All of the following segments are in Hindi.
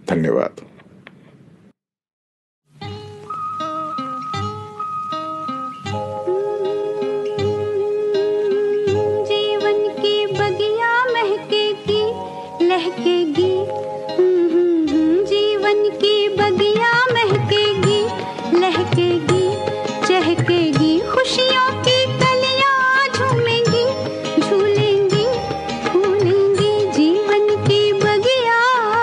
धन्यवाद। जीवन की बगिया महकेगी लहकेगी, जीवन की बगिया महकेगी लहकेगी, चहकेगी खुशियों की कलियां झूमेंगी, झूलेंगी फूलेंगी जीवन की बगिया।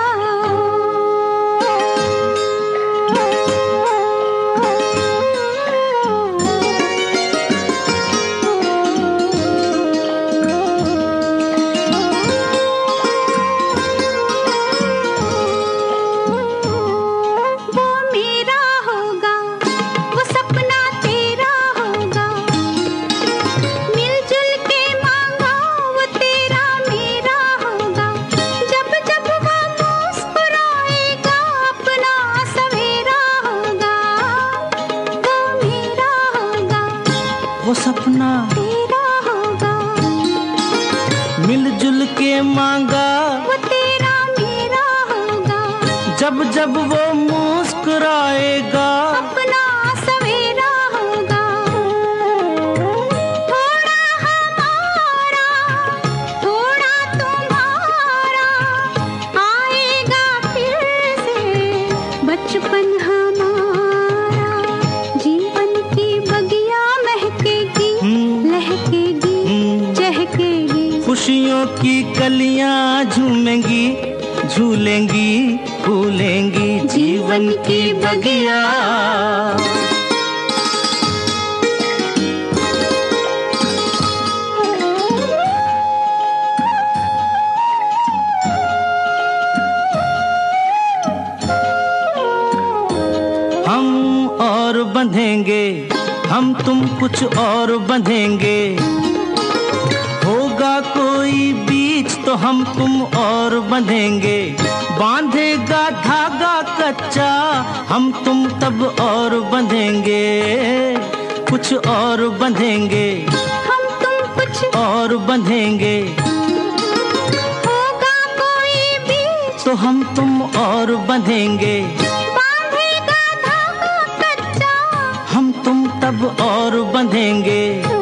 वो मेरा होगा, वो सपना तेरा होगा, मिलजुल के मांगा वो तेरा मेरा होगा, जब जब वो मुस्कुराएगा अपना सवेरा होगा, वो मेरा होगा, वो सपना तेरा होगा, मिलजुल के मांगा वो तेरा मेरा होगा, जब जब वो मुस्कुराएगा अपना सवेरा होगा, थोड़ा हमारा थोड़ा तुम्हारा, आएगा फिर से बचपन हमारा, जीवन की बगिया महकेगी लहकेगी चहकेगी, खुशियों की कलियां झूमेंगी, झूलेंगी फूलेंगी जीवन की बगिया। हम और बंधेंगे, हम तुम कुछ और बंधेंगे, होगा कोई बीच तो हम तुम और बंधेंगे, बांधेगा धागा कच्चा हम तुम तब और बंधेंगे, कुछ और बंधेंगे, हम तुम कुछ और बंधेंगे, होगा कोई बीच तो हम तुम और बंधेंगे, बांधेगा धागा कच्चा हम तुम तब और बंधेंगे।